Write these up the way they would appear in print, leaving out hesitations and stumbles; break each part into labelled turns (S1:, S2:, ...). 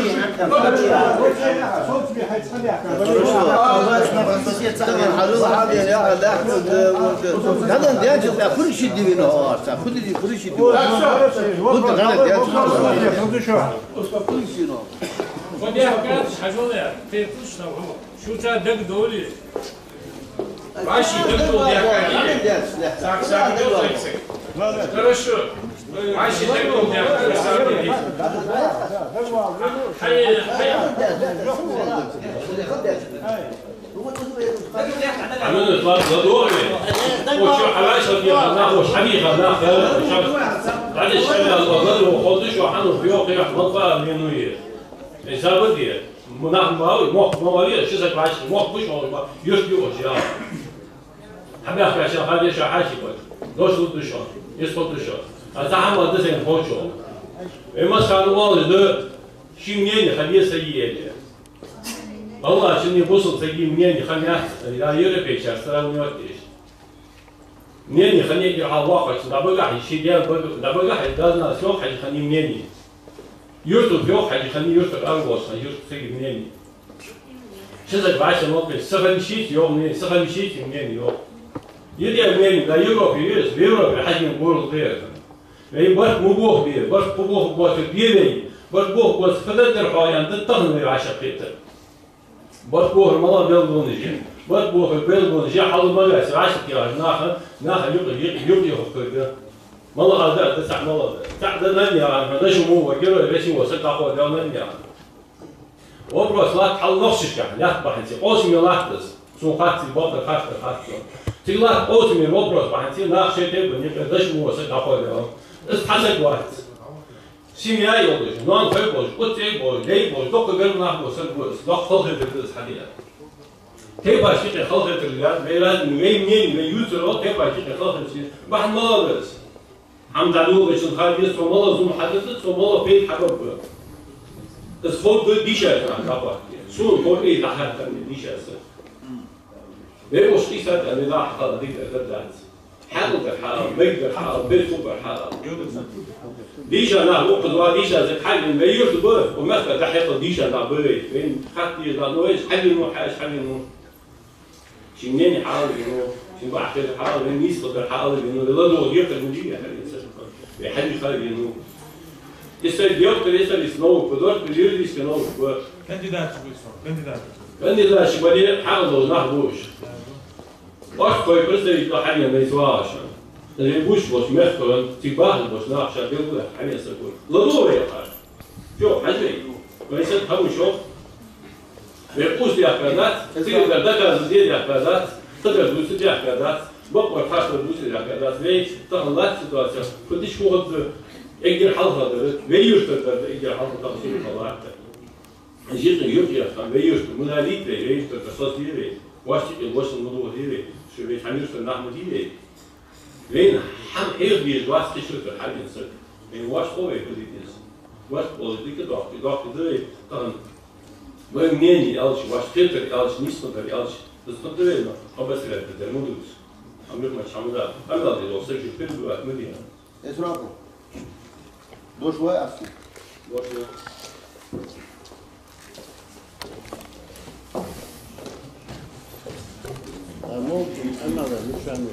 S1: Хорошо. Мальчик, так у меня عملنا اطلاق ضروري وشو حلاشه في غناه وحبيب غناه بعد الشغل الغزل وخدش وحنو في يوم يحمل منطقه منويه حساب دي مناخ ماوي مواليه شو زك باش مو بش يشبي وشيا حبيب عشان هذا شو حاشي دوش دوشون يسقط دوشون أتعامل هذا زين خوشو إما كانوا والد شيمين خليه سيئة الله عشان يبصل سيئ منين خليه لا يربي شر سلام يوديش منين خليه يرعى واقع دبقة يشيل دبقة هيدازنا سوق حاجة خليه منين يرتب فيو حاجة خليه يرتب أنغوس يرتب سيئ منين شو زك بعيش الموقف سفر شيء يوم منين سفر شيء منين يوم يدي منين لا يروح يرس يروح حاجة نقول غير يعني بس مبوه بيه بس مبوه بس بيبي بس مبوه بس فدت الحياة تطهن العشقيته بس مبوه الملا بيلبونجي بس مبوه بيلبونجي حال ما يصير عشق يا ناخ يقي كده ملا هذا تسع ملا تعد من يعني ما دش مو وكيلو بس هو سكاخو ده من يعني وبرس لا حل نفسك يعني لا بحنتي قوسم يلاحظ سو خاطي بابا خاطي تقول قوسم وبرس بحنتي ناخ شيء تبني دش مو سكاخو ده استحسن واحد سيمياء يولش نوان فيبوش قطعي بوش لي بوش دق قرن نحبو سنبوش دق خلقة الدرس حديث تيبا شيء خلقة الرجال بيراد مين يوترو تيبا شيء خلقة الشيء بحن مالس حمد علوه بيش الخالي يسمى مالا زوم حدثت سو مالا بيت حبب اسفوت دو ديشة عن كابا سون فوق ايه تحت من ديشة بيبوش قيسات أن لا حقا ديك أتبدأت حالك الحرام بيت الحرام بيت خوب الحرام ديشا نحن وقت ديشا زي حل ما يرتبط ومثل تحت ديشا نعبري بين خطي نويش حل نو حاش حل نو شنين حال نو شن بعد الحال بين يسقط الحال نو لا لو غيرت المدير بحل خالي نو يصير يوقف يصير يسنو بدور بيجي يسنو
S2: كانديدات
S1: كانديدات شبالي حال لو نحبوش واش كوي برسي حاليا ما يسواش اللي بوش باش مثلا تباه باش ناقش قبل حاليا سكون ضروري يا اخي شوف حاجه كويس تفهموا شوف بيقوس دي احكامات تقدر تدرس دي احكامات تقدر تدرس دي احكامات بقى الحاجه تدرس دي احكامات ليه تغلط سيتواسيون كنتش فوق اقدر حلقه بيوش تقدر اقدر حلقه تفصيل طلعت جيت يوكي افهم بيوش من هذيك بيوش تتصل دي واش الموضوع دي شو بيتحمل في النحو دي لين حم هيربي واش تشوف الحاجه نسك يعني واش هو بوليتيز واش بوليتيك ضغط ده طبعا ومنين الش واش تقدر الش نسبه الش تستطيع ما بس لا الموضوع عمرك ما تشمل انا دي لو سجل في الوقت مدينه
S3: اسراكو دوش واي اصلا
S1: دوش
S3: ممكن انا مش عامل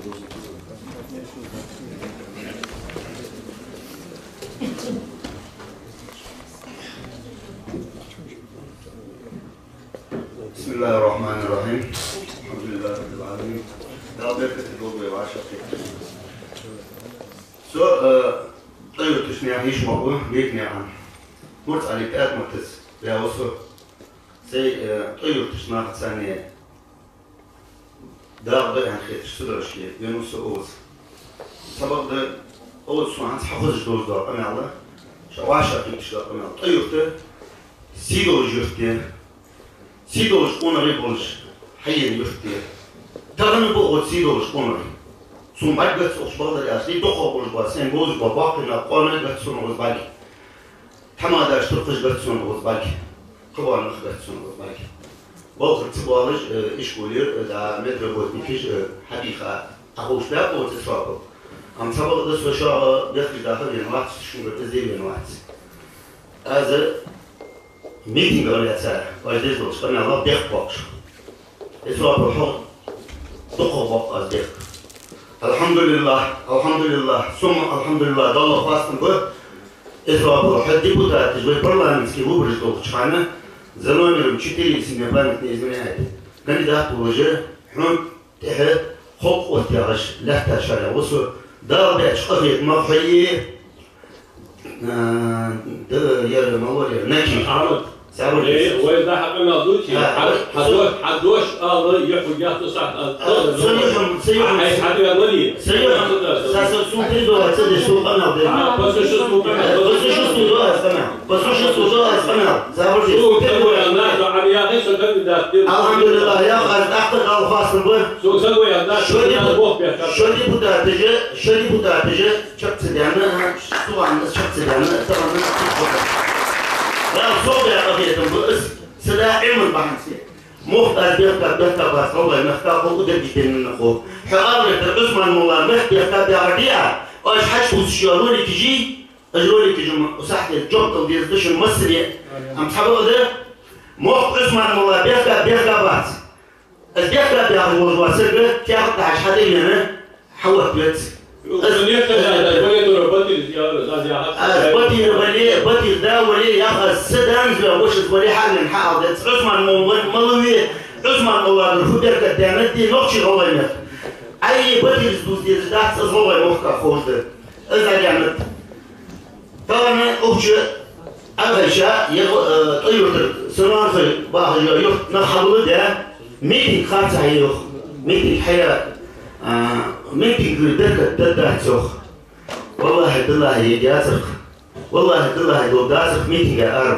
S4: بسم الله الرحمن الرحيم الحمد لله رب العالمين دابا كتقول يا عاشقي سو طيب تشني عيش مقوم بيتني عن مرت عليك متس يا وصو سي طيب تشنا ثانيه دار بقى خير شتدر شيء ينوس اوز سبب ده اوز سوان حفظ دوز دار انا الله شواشا تمشي انا طيبته سيدو جفتي سيدو شكون ريبولش حي جفتي ترى بقول سيدو شكون سوم بعد بس اخبار يا اخي دخل باسين جوز باباقنا قانا بس سون بالك حماده اشترقش بس سون بالك قبل نخبط سون بالك وقت تبارج إيش قولير دا مدر بوتنيكش حقيقة أخوش بقى قوت إسرائيل عم سبق ده سوشا بيخلي داخل يعني واحد شو بتزيد من واحد هذا meeting öyleyse, öyle olmuş. Ben Allah dek bakış. İsraf olsun. Dokuz bak az dek. Alhamdulillah, alhamdulillah, summa alhamdulillah. Dallah fastın bu. İsraf olsun. Депутаты, вы парламентские выборы только чхана за номером 4 семипамятной изменяет. Кандидат уже, تحت خط وتيارش لا تشارع وصل ضربة شقيق مخيي يا مولى ناكي
S1: ايه وإذا حقنا دوتي حدوش يحوي جات صعد
S4: سيهم
S1: حد يضلي
S4: سوق تدو هتصدق سوق أنا
S1: بس شو سوق
S4: بس شو سوق أسمع بس شو سوق أسمع زابرجي
S1: سوق تدو الناس على قيس الكندات
S4: الحمد لله يا أخي أعتقد الخاص به
S1: سوق سوي الناس
S4: شو ديبوتاتجي شفت سديانا سوق عن شفت سديانا طبعا لا صوب يا قبيلة بس سلا علم بحثي مختار بيركب بس والله مختار فوق ده جدا من أخوه حقارة العثمان والله مختار بيركب بعديها وإيش حش وسيارولي تجي أجرولي تجي وصحت الجوب توديش المصري أم تحبوا ده مخ عثمان والله بيركب بس البيركب يا أخو واسرة تأخذ عش هذا هنا حوت بيت بطير ده ولي ياخذ سدان وش ولي حال حاضر عثمان مولوي عثمان والله الفدر قدامت دي نقشي غوينه اي بطير دوزي ذات زوي مخك خوز اذا جامد طبعا اوجه اغشا طيور سنان في باهي يخ نخلو ده ميتين خاصه يخ ميتين حياه ميتين قدرك تدعسخ والله الله يجازك والله الله يجازك ميتين يا أرم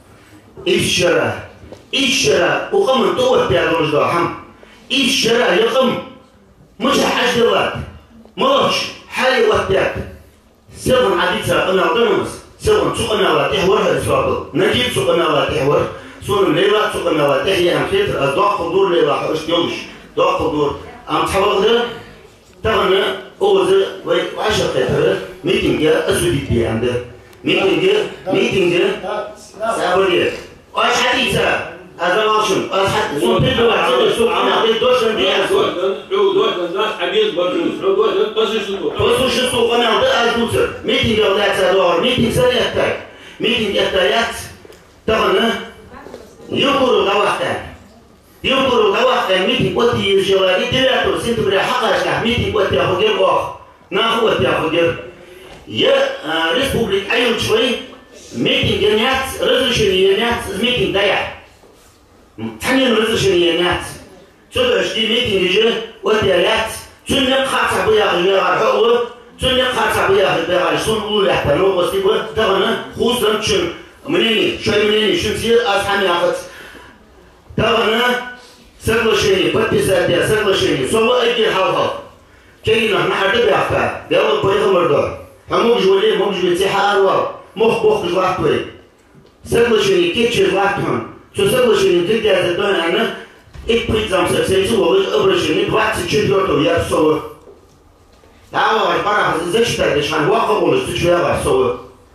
S4: إيش شرا وقم توه بيعلوش داهم إيش شرا يقم مش حاجة الله ماش حالي وقتك سبعة عديدة أنا أقدمس سبعة سوق أنا لا تحور هالسوابل نجيب سوق أنا لا تحور سون ليلة سوق أنا لا تحيي أم خير أضاع قدور ليلة حوش يومش ضاع قدور أم تحول ده تغنى أوزة وعشرة قطرة ميتينج أسودي بي عنده ميتينج سأقولي أش حديثة هذا ماشون أش حد سون تدو عشان سوق أنا قلت دوشن دي
S1: دوشن ناس حديث برجوز دوشن بس شو
S4: سوق أنا قلت أزوجر ميتينج أولاد سادور ميتينج سنة أكتر ميتينج أكتريات تغنى يقولوا لوحدة يقولوا لوحدة ميتينج قلت يجوا يديروا سنتبري حقا ميتينج قلت يا خجر أخ ناخو قلت يا خجر يا ريسبوبليك أيون شوي ميتينج ينات رزشنيات ميتينج ضيع ثانيا رزشنيات شو عشتي ميتينج يجي قلت يا لات شنو خاطر بيا غير حقوق شنو خاطر بيا غير شنو نقول احترام بس يقول ترى خوصا شنو منين شوي منين شنو تصير أصحابي أخذ ترى سرلشيني بتساعدها سرلشيني سوى أجي حاضر كينا نحن بيعفا قالوا بيخ مردور هموج ولي موج بتسحار وا مخ جوات بي سرلشيني كيتش جواتهم شو سرلشيني تدي هذا الدون أنا إبريزام سكسيسو وغير أبرشيني بوات تشيلتو يا سوى تعالوا عبارة زشتة عشان واقع ولا تشويها سوى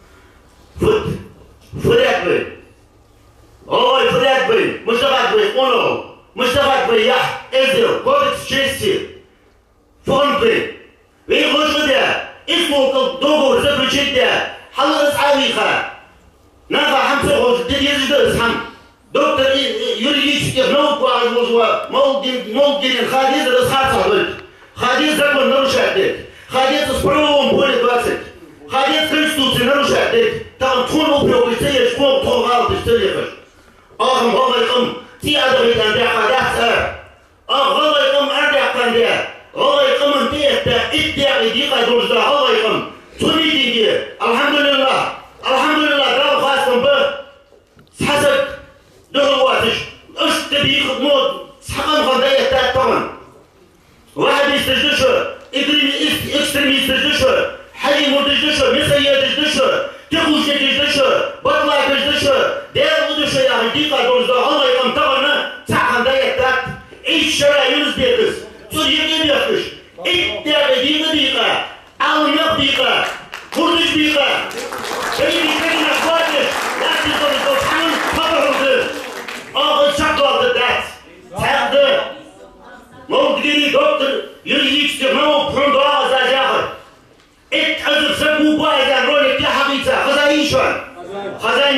S4: فريق بي أوه فريق بي مشتغل بي أونو مشتغل بي يح إزيل كودكس تشيستي فون بي ويخش ده اسمه دوغو سفر جدا حل إسحاقيقة نافع حمسة خوش دي يزيد إسحام دكتور يوري يشتغل نوك واحد وزوا مولدين خاديز الإسحاق صاحبك خاديز زبون نروشاتك خاديز سبرون بولي باسك خاديز كريستوسي نروشاتك تاون تخونو بيوبيسية شكوك تخوغال تشتريخش أخم هو يقوم تي أدري كان ده خادات هو يقوم أرجع كان ده هو يقوم أنت إدعي دقيقة دوجدا هو يقوم توني دي الحمد لله ده خاصم به حسب دهواتش إيش تبي خدمات سحقن خدايا تاع طبعا واحد يستجدشه إكستريمي يستجدشه حي متجدشه مسيا يستجدشه تخوش يستجدشه بطلع يستجدشه ده ودشه يا دقيقة دوجدا هو يقوم طبعا سحقن دايا تاع إيش شرع يونس بيكس سوريا بيكش إدعي دقيقة أو دقيقة كردش دقيقة كلمة أخواتش لا تقدر تفهم خبر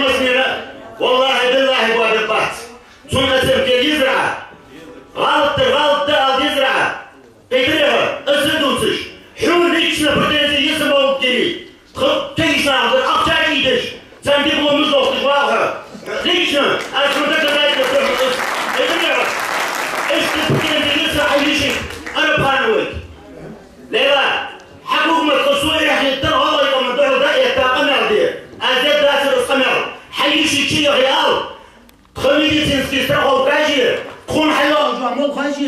S4: مسميرة والله بالله بواب البحث سنة تركي يزرع غلط غلط يزرع قدرها السدوسش حول ليكشنا بردنزي يسمعوا بكري كيشنا عبد الأقشار يدش سندي بلو مزلوك تشواغها ليكشنا أسمع تكتايد قدرها اشتب بردنزي يسرع يشي أنا بانوك ليلا حقوق متقصوية يحيي الدر والله يقوم الدعو دائية تاقمر دي أزيد داسر القمر حيشي تشي ريال خميدي تنسكي استرقوا بكاجي تكون حيوان جوا مو خاجي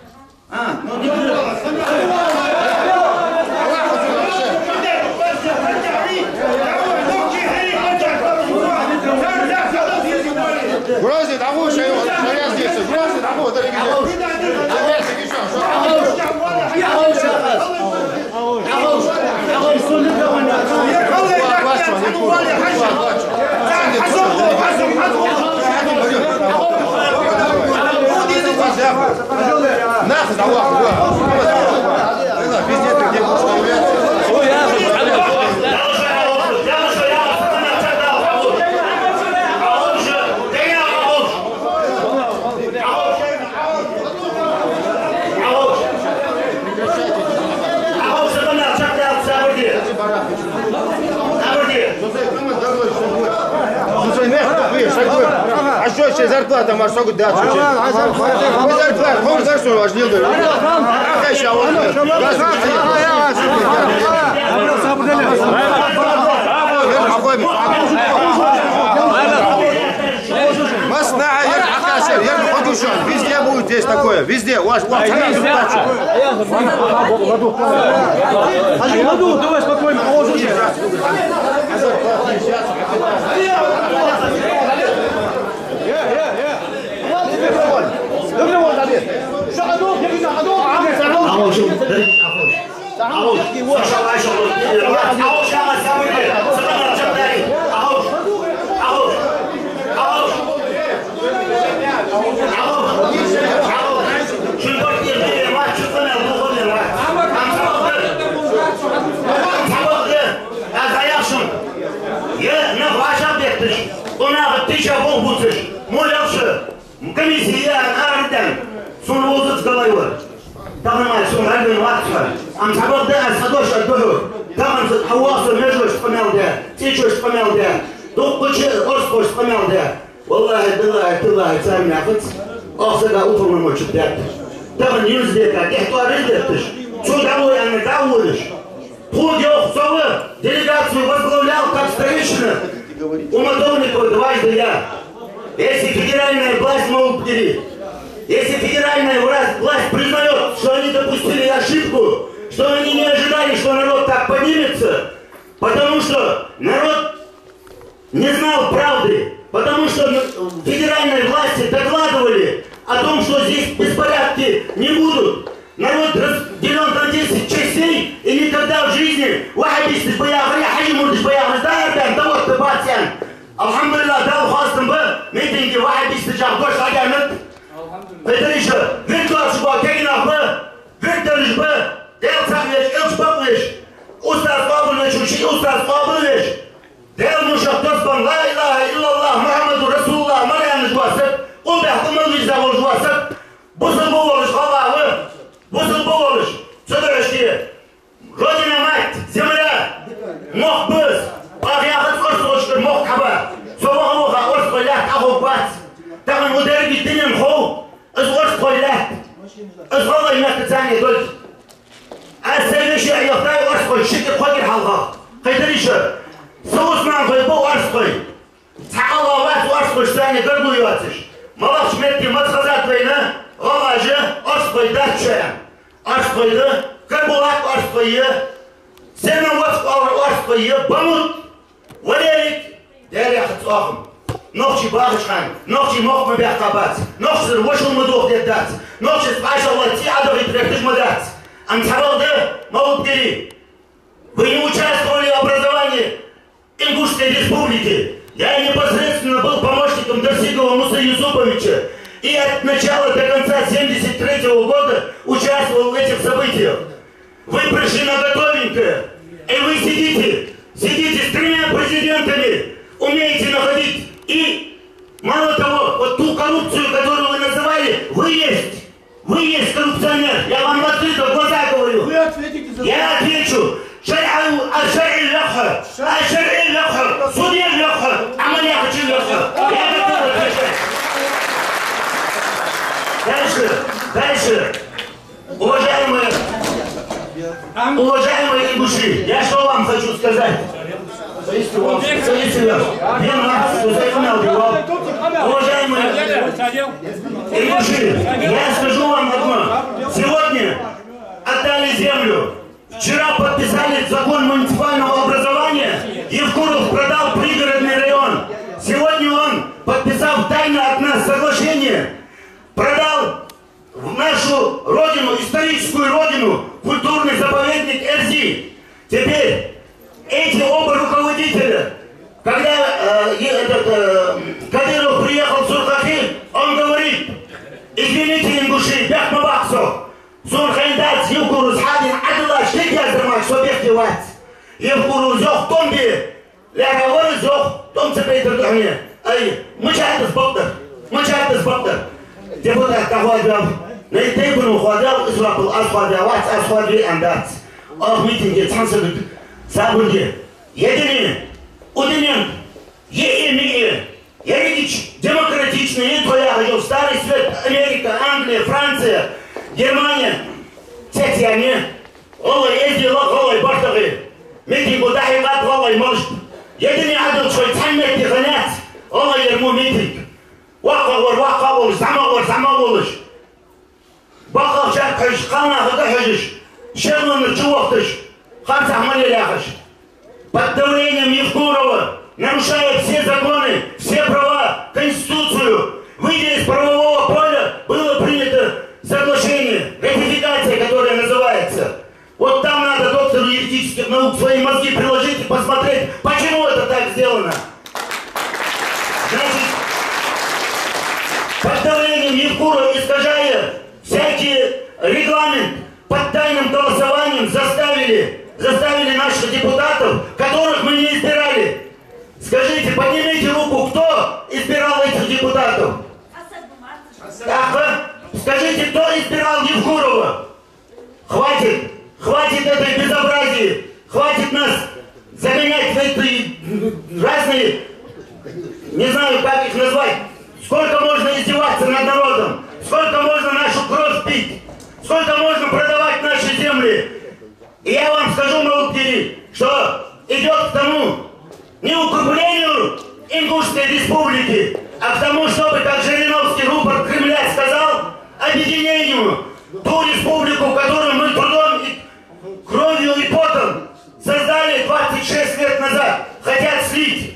S3: Грозит, а вот шею, шея здесь, грозит, а вот нахуй, везде ты где будешь а что сейчас зарплата маршрута да зарплата он за что важнее да а еще он Масна, везде будет здесь такое, везде. У вас давай спокойно, комиссия арден сунвозыц головой. Тамамай сунрайден ватсва. Амсабод да садош адбу. Тамам хавасу межош памелде. Тичош памелде. Докуче орскош памелде. Валлахи биллахи тиллахи царми афыц. Ахсада уфурман мочуп дят. Тамам юздека дехтуары деттиш. Чудовой аны даулыш. Тут ёх совы делегацию возглавлял как старейшина. Умадовников дважды я. Если федеральная власть могут поделить, если федеральная власть признает, что они допустили ошибку, что они не ожидали, что народ так поднимется, потому что народ не знал правды, потому что федеральные власти докладывали о том, что здесь беспорядки не будут. Народ разделен на 10 частей, и никогда в жизни вахабисты боягры, хажимурдыш боягры, да, вот ты батян. Alhamdulillah, dal xosdim bu mitingi vahibist jahdosh aganit. Petrisha, Viktor bu keginahbi, Viktorish bu, del saqlash, ilchbaqlash. Ustaz Qobilович, Ustaz Qobilович. Del mushaqtasban la ilaha illallah Muhammadur Rasulullah Maryamish vasib, unda hukmimiz zavol vasib. Busul bu bo'lish xabavi, busul bu bo'lish. So'rashki, Rodina mait, zemля, muhbis. Bag'iyat qo'shqo'shdir muhkaba. So'g'oqqa o'z qo'ylar taqobat. Taqin o'darib ditinin xov, o'z qo'ylar. O'z qo'ylar tsani dol. Asalishi ayoqday o'z qo'y, shikir qo'yir halqa. Qaydirishi. So'zman qo'y bu o'z qo'y. Taqalovat o'z qo'y tsani dol bo'yotish. Malaq metni matqazat bayna, g'alaji o'z qo'yda tushayam. O'z qo'yda qabulat o'z qo'yi. Sena o'z qo'yi bamut. ولذلك داري أخذ أخم نخشي باغش خان نخشي مخ مبيعقبات نخشي الوشو المدوخ ديدات نخشي سبعش الله تي عدو يتركتش مدات أم تحرال ده موت гери. Вы не участвовали в образовании Ингушской республики. Я непосредственно был помощником Дарсигова Мусы Юсуповича и от начала до конца 1973 года участвовал в этих событиях. Вы пришли на готовенькое, и вы сидите с 3 президентами умеете находить. И мало того, вот ту коррупцию, которую вы называли, вы есть коррупционер. Я вам открыто в глаза говорю.
S2: Вы ответите за...
S3: Я отвечу. الشرعي اللقحة الشرعي اللقحة سوريا اللقحة عملية اللقحة я готов отвечать. Дальше. Уважаемые ингуши, я что вам хочу сказать? Уважаемые ингуши, я скажу вам одно. Сегодня отдали землю. Вчера подписали закон муниципального образования. Евкуров продал пригородный район. Сегодня он, подписав тайно от нас соглашение, продал в нашу родину, историческую родину, культурный заповедник Эрзи. Теперь эти оба руководителя, когда Кадыров приехал в Сурхахи, он говорит: извините, ингуши, бяхмабахсо. Сурхайдац, Евкурус, Хадин, Адыла, штык яздырмак, собех девать. Евкурус, зох, томби, ляговор, зох, том цепейтер дохне. Ай, мычайтыз боптыр. Депутат тахуадав, на тейбуну хуадав, израпыл, аз хуадви андац. Ох, митинге, цансырдык, сабырге. Едини, удинен, еэмие, ерегич, демократичный, твоя хожу, Старый Свет, Америка, Англия, Франция, Германия, Тетяне, Олай ездила, Олай бартығы, митингу дахиқат, Олай мұрышт. Едіне адыл чой тәмметті ғанят, Олай ерму митинг. Ваққа болыш, зама болыш. Баққа жақ қыш, қанағыға хыжыш, шелуны чуоқтыш, қамсақ малеляхыш. Под давлением Евкурова, нарушая все законы, все права, Конституцию, выйдя из правового поля, было принято соглашение, ратификация, которая называется. Вот там надо доктору юридических наук свои мозги приложить и посмотреть, почему это так сделано. Значит, под давлением Евкурова, искажая всякий регламент, под тайным голосованием заставили наших депутатов, которых мы не избирали. Скажите, поднимите руку, кто избирал этих депутатов? Скажите, кто избирал Евкурова? Хватит этой безобразии, хватит нас загонять в эти разные, не знаю, как их назвать. Сколько можно издеваться над народом? Сколько можно нашу кровь пить? Сколько можно продавать наши земли? И я вам скажу, Малукдири, что идет к тому, не укреплению Ингушской республики, а к тому, чтобы, как Жириновский рупор Кремля сказал, объединению, ту республику, которую мы трудом, и кровью и потом создали 26 лет назад, хотят слить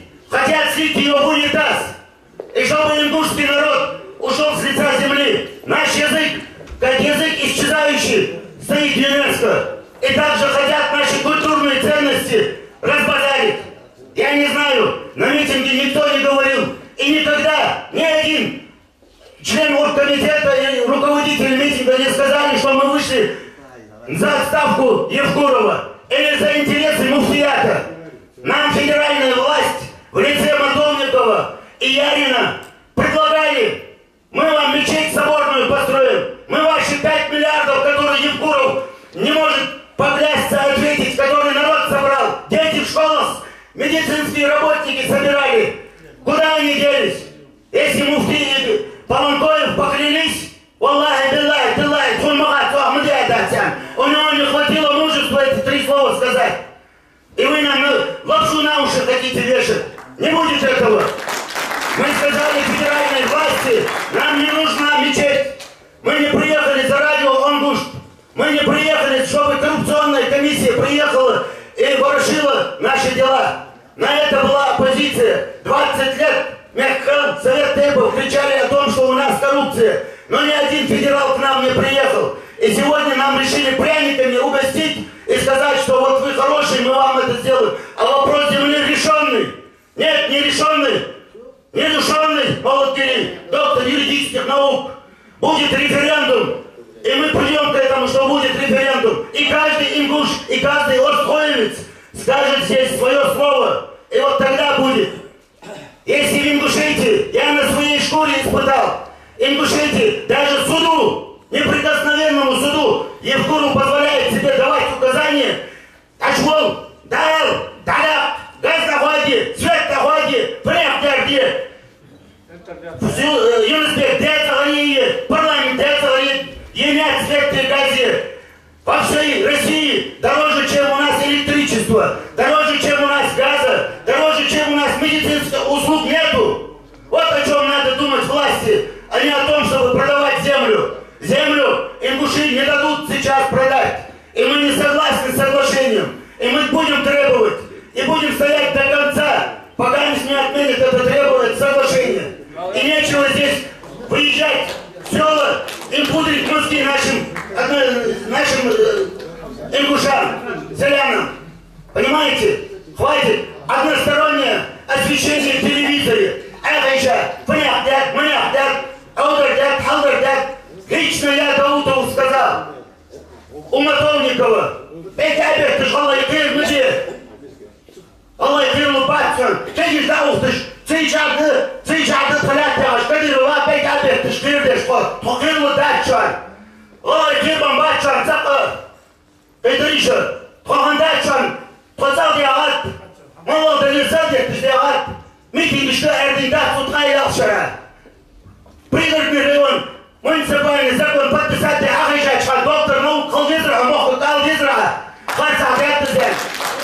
S3: ее в унитаз. И чтобы ингушский народ ушел с лица земли. Наш язык, как язык исчезающий, стоит в ЮНЕСКО. И также хотят наши культурные ценности разбазарить. Я не знаю, на митинге никто не говорил. И никогда ни один член оргкомитета и руководитель митинга не сказали, что мы вышли за отставку Евкурова или за интересы муфтията. Нам федеральная власть в лице Матовникова и Ярина предлагали: мы вам мечеть соборную построим, мы ваши 5 миллиардов, которые Евкуров не может поклясться, ответить, которые народ собрал, дети в школах, медицинские работники собирали. Куда они делись? Если муфти и Паланкоев поклялись, Аллахи, Биллахи, Тульмахат, у него не хватило мужества эти 3 слова сказать. И вы нам лапшу на уши хотите вешать. Не будет этого. Мы сказали федеральной власти, нам не нужна мечеть. Мы не приехали за радио Онгушт. Мы не приехали, чтобы коррупционная комиссия приехала и ворошила наши дела. На это была оппозиция. 20 лет Меххан, Совет Тейпов кричали о том, что у нас коррупция. Но ни один федерал к нам не приехал. И сегодня нам решили пряниками угостить и сказать, что вот вы хороший, мы вам это сделаем. А вопрос земли решенный. Нет, не решенный. Не решенный, Малукдири, доктор юридических наук. Будет референдум. И мы придем к этому, что будет референдум. И каждый ингуш, и каждый остхоевец скажет здесь свое слово. И вот тогда будет. Если в Ингушетии, я на своей шкуре испытал, Ингушетии даже суду, неприкосновенному суду, Евгуру позволяет себе давать указания, Ашвол, Даэл, Далак, газ на ходе, свет на ходе, прям дерде. Юнусбек, дядя говорит, парламент, дядя говорит, емят свет в газе. Во всей России дороже, чем у нас электричество, дороже, чем у нас газа, дороже, чем у нас медицинских услуг нету. Вот о чем надо думать власти, а не о том, чтобы продавать землю. Землю ингуши не дадут сейчас продать. И мы не согласны с соглашением. И мы будем требовать. И будем стоять до конца, пока не отменят это требование соглашение. И нечего здесь выезжать в села и пудрить мозги нашим ингушам, селянам. Понимаете? Хватит одностороннее освещение в телевизоре. Это еще понятно, понятно, аудардят, халдардят. Лично я Даутову сказал. У Матовникова. Бекабер, ты ж Аллах кир мыде. Аллах кир лупатсон. Кегиш Даутыш. Цейчарды талят яғыш. Кадирова бекабер, ты ж кирдеш қо. Тоқир лудатчан. Аллах кир бомбатчан. Сақы. Кайдырышы. Тоқандатчан. Тоқсал деяғат. Малалды нерсал деттіш деяғат. Митингішті әрдіңдат сұтқа елақшыра. Пригородный район. Муниципальный закон подписать Ахишачка, доктор наук Халдизра, Моху Халдизра, Хальцахет Зен.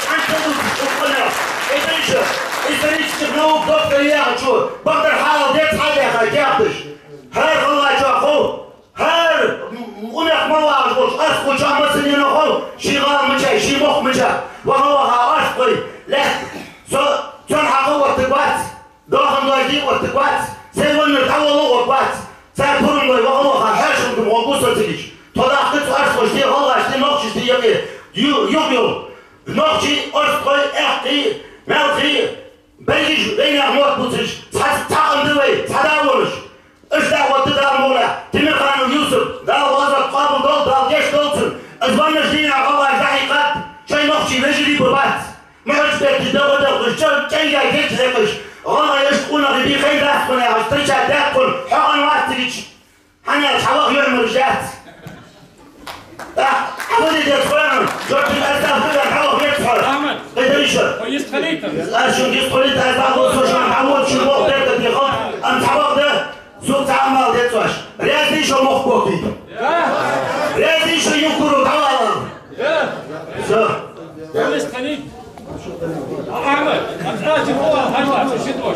S3: Это еще исторических наук доктор Яхачу, доктор Халдец Хадеха, Дяхтыш. Хэр Халачаху, хэр умех Малашбуш, Аскуча Масанинаху, Шигал Мычай, Шимох Мыча, Вахалаха Аской, Лех, Сон Хаху Ваттыквац, Дохан Влади Ваттыквац, Сейвонер Таволу Ваттыквац. Царь Пурмлой, Вахалоха, Хашимком, Огусатович, Тодахты Царство, Шти Халла, Шти Нохчи, Шти Яки, Юбил, Нохчи, Орской, Эхти, Мелхи, Бельгиш, Бейни Ахмот Буцич, Цахандывай, Цадаволыш, Ишта Ваттыдан Мола, Тимирхану Юсуп, Дал Вазат Кабу Дол, Дал Геш Долцин, Азбанна Шдина Халла, Захикат, Чай Нохчи, Вежили Бубац, Мехачбек, Давадов, Чайя, Гечзекыш, والله يشكونا غبي خير داخل يا اشتريت داخل حقن واتريش انا حواخ يوم رجعت حاولي تدخلون جرت الاساس كده حواخ يدخل احمد قدريش ويستخليت اشوف يستخليت اساس وشان حاول شو وقت ده يخاف ام حواخ ده سوق تعمل ده تواش رياضي شو مخبوكي رياضي شو يكرو تعال شو
S1: ويستخليت أحمد، أنت هو هلا تشدوش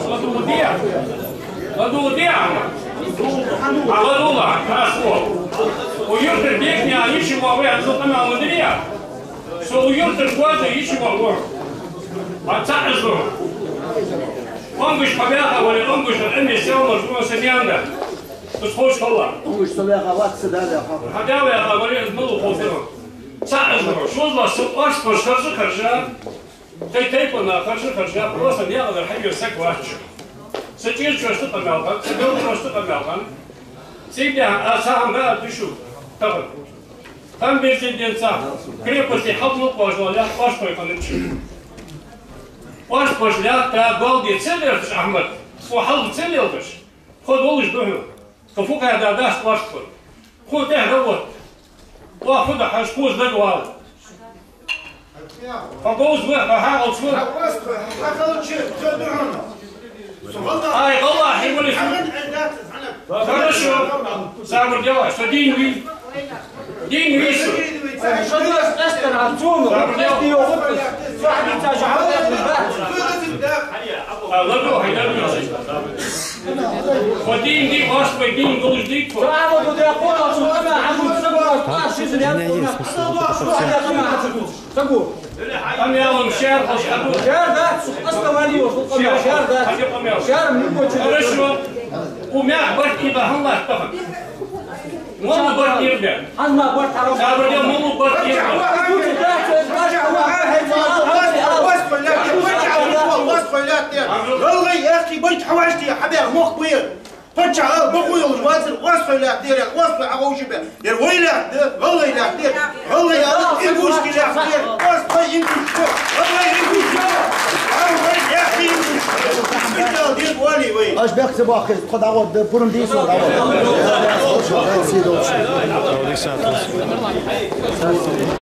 S1: لدو وديع على لولا أسوأ ويرتر بيكني يشي وابي عزوطنا مدريا سو يرتر قوة يشي وابور أتعزو أنقش حبياها ولا أنقش الأمي سيوم مرجوع سميانا بس خوش الله
S2: أنقش سمياها واتسد هذا يا حافظ
S1: حداوي يا خبرين الملو خوفنا تعزو شو الله سوقاش بشخرج خرجان تيبنا خرجا просто не надо ходить всяк вачу. Сейчас что помялка, сегодня что помялка. Сегодня сам да душу. Там президентца крепости хапнул пожалуйста, ваш поехали. Ваш пожалуйста, та балди целый Ахмед. Вахал целый лишь. Ход лишь был. Кафука я даст ваш ход. Ход я вот. Вахуда хашкуз дагвал. فقوز بقى هاقل شو
S5: هاقل شيء تدرون
S1: اي والله حيقول لي شو صار الجواز فدين دين ويسو
S2: شو استر عطونا دي وقت واحد يتاج على
S1: الله هيدا فدين دي واش بدين قول ديك
S2: فعملوا ده قولوا شو انا عمود سبعة 12 سنه تقول
S1: أم يلا مشار خش أبو
S2: شار ده أصلا ولي وصل شار ده شار من كل
S1: رشوا وما بركي بهلا اتفق مو بركي يرجع
S2: أنا برت حرام
S1: صابر اليوم مو بركي يرجع
S5: والله يا أخي بنت حواجتي يا حبيبي مخ بير فرجع بقوي الوازن وصل لا دير وصل عوش به دير ويلا والله لا دير والله يا يقولش كذا دير وصل ينكش والله ينكش والله يا اخي ينكش
S6: اش بيكتب اخي خد عوض بورنديس ولا عوض